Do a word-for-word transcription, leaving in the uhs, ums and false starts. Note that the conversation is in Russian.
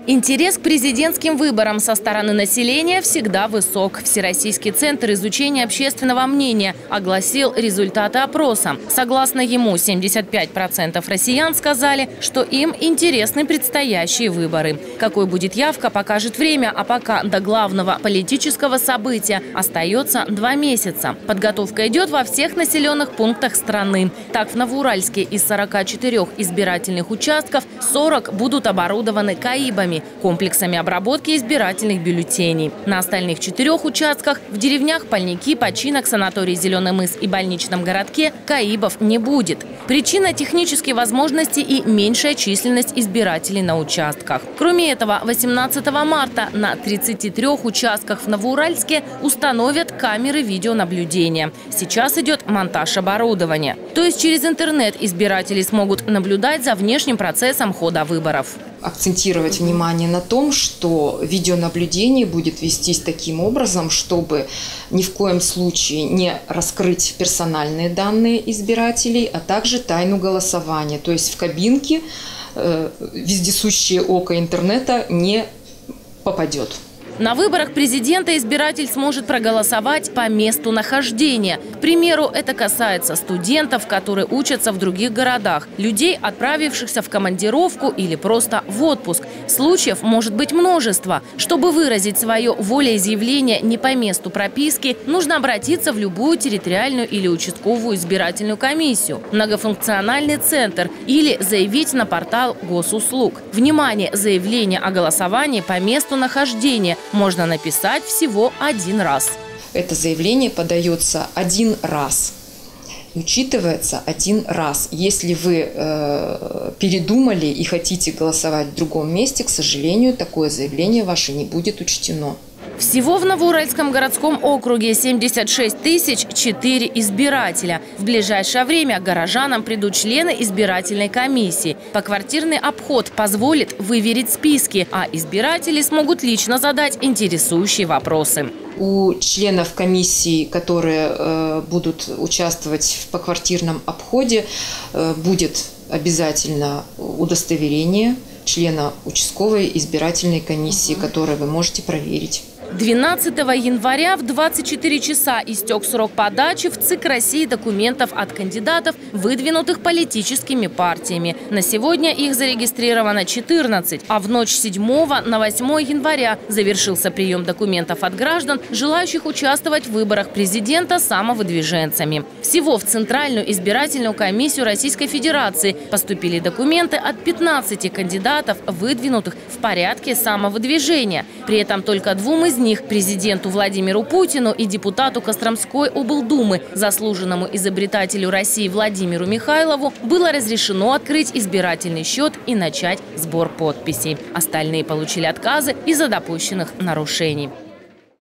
Интерес к президентским выборам со стороны населения всегда высок. Всероссийский центр изучения общественного мнения огласил результаты опроса. Согласно ему, семьдесят пять процентов россиян сказали, что им интересны предстоящие выборы. Какой будет явка, покажет время, а пока до главного политического события остается два месяца. Подготовка идет во всех населенных пунктах страны. Так, в Новоуральске из сорока четырёх избирательных участков сорок будут оборудованы КАИБами, комплексами обработки избирательных бюллетеней. На остальных четырех участках в деревнях Пальники, Починок, санаторий Зеленый мыс и больничном городке КАИБов не будет. Причина – технические возможности и меньшая численность избирателей на участках. Кроме этого, восемнадцатого марта на тридцати трёх участках в Новоуральске установят камеры видеонаблюдения. Сейчас идет монтаж оборудования. То есть через интернет избиратели смогут наблюдать за внешним процессом хода выборов. Акцентировать внимание на том, что видеонаблюдение будет вестись таким образом, чтобы ни в коем случае не раскрыть персональные данные избирателей, а также тайну голосования. То есть в кабинке э, вездесущее око интернета не попадет. На выборах президента избиратель сможет проголосовать по месту нахождения. К примеру, это касается студентов, которые учатся в других городах, людей, отправившихся в командировку или просто в отпуск. Случаев может быть множество. Чтобы выразить свое волеизъявление не по месту прописки, нужно обратиться в любую территориальную или участковую избирательную комиссию, многофункциональный центр или заявить на портал госуслуг. Внимание! Заявление о голосовании по месту нахождения можно написать всего один раз. Это заявление подается один раз. Учитывается один раз. Если вы э, передумали и хотите голосовать в другом месте, к сожалению, такое заявление ваше не будет учтено. Всего в Новоуральском городском округе семьдесят шесть тысяч четыре избирателя. В ближайшее время горожанам придут члены избирательной комиссии. Поквартирный обход позволит выверить списки, а избиратели смогут лично задать интересующие вопросы. У членов комиссии, которые э, будут участвовать в поквартирном обходе, э, будет обязательно удостоверение члена участковой избирательной комиссии, которое вы можете проверить. двенадцатого января в двадцать четыре часа истек срок подачи в ЦИК России документов от кандидатов, выдвинутых политическими партиями. На сегодня их зарегистрировано четырнадцать, а в ночь с седьмого на восьмое января завершился прием документов от граждан, желающих участвовать в выборах президента самовыдвиженцами. Всего в Центральную избирательную комиссию Российской Федерации поступили документы от пятнадцати кандидатов, выдвинутых в порядке самовыдвижения. При этом только двум из них, президенту Владимиру Путину и депутату Костромской облдумы, заслуженному изобретателю России Владимиру Михайлову, было разрешено открыть избирательный счет и начать сбор подписей. Остальные получили отказы из-за допущенных нарушений.